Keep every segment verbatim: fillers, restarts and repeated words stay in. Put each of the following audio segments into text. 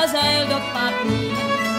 mademoiselle de Paris.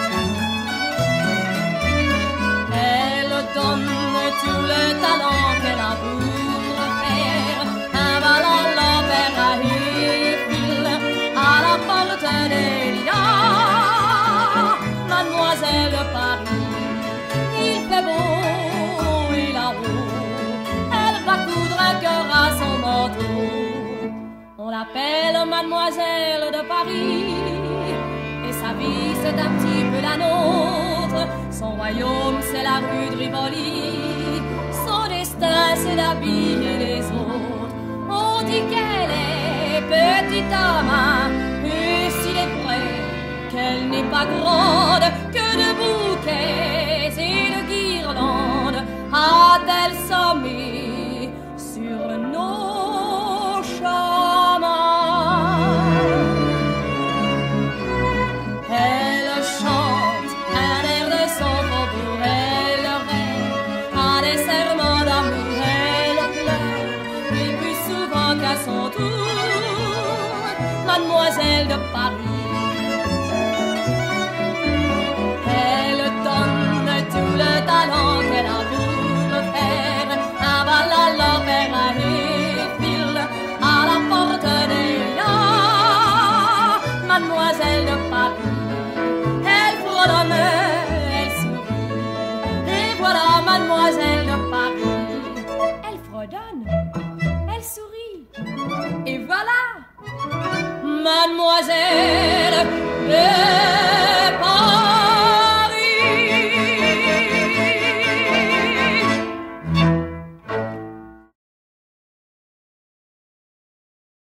Elle donne tout le talent qu'elle a pour faire un bal à l'opéra et file à la porte des lilas. Mademoiselle de Paris, il fait beau et là-haut, elle va coudre un cœur à son manteau. On l'appelle Mademoiselle de Paris, et sa vie c'est un petit peu la nôtre. Son royaume c'est la rue de Rivoli, son destin c'est d'habiller les autres. On dit qu'elle est petite à main, et s'il est vrai qu'elle n'est pas grande, que de bouquets et de guirlandes a-t-elle sommé sur nos chemins. Elle chante un air de son faubourg, elle rêve à des serments d'amour, elle pleure, et plus souvent qu'à son tour, Mademoiselle de Paris. Elle donne tout le talent qu'elle a pour faire un bal à l'opéra et file à la porte des lilas. Mademoiselle de Paris, elle fredonne, elle sourit, et voilà Mademoiselle de Paris. Elle fredonne, elle sourit, et voilà Mademoiselle